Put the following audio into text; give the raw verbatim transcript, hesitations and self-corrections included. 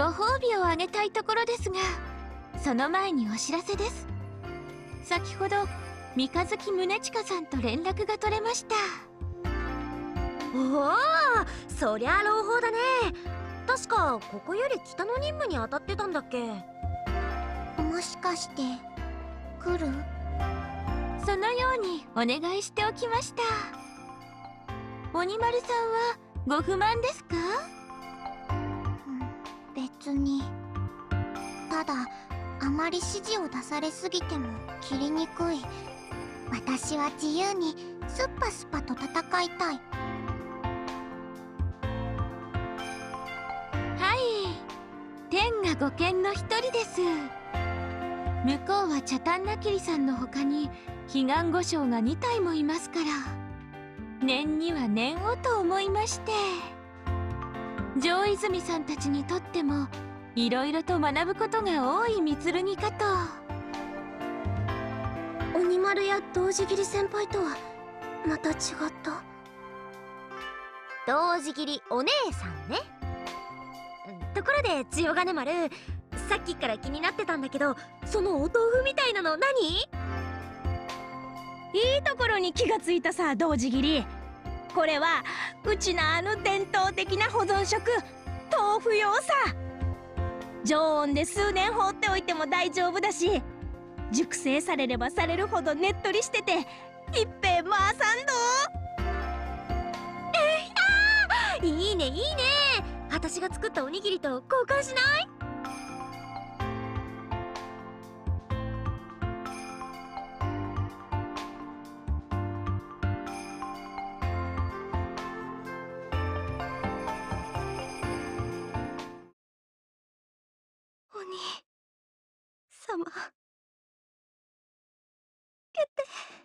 ご褒美をあげたいところですが、その前にお知らせです。先ほど三日月宗近さんと連絡が取れました。 おお、そりゃ朗報だね。確かここより北の任務に当たってたんだっけ。 もしかして来る？ そのようにお願いしておきました。鬼丸さんはご不満ですか？ 別に。ただあまり指示を出されすぎても切りにくい。私は自由にスッパスパと戦いたい。 はい、天がご剣の一人です。向こうはチャタンナキリさんの他に彼岸五将がに体もいますから、念には念をと思いまして。上泉さんたちにとってもいろいろと学ぶことが多い御剣かと。 鬼丸や同時斬り先輩とはまた違った。同時斬りお姉さんね。ところで千代金丸、さっきから気になってたんだけど、そのお豆腐みたいなの何？ いいところに気がついたさ、同時斬り。これはうちのあの伝統的な保存食、豆腐用さ。常温で数年放っておいても大丈夫だし、熟成されればされるほどねっとりしてていっぺん回さんど。 えあー、いいねいいね。私が作ったおにぎりと交換しない？鬼様、決定。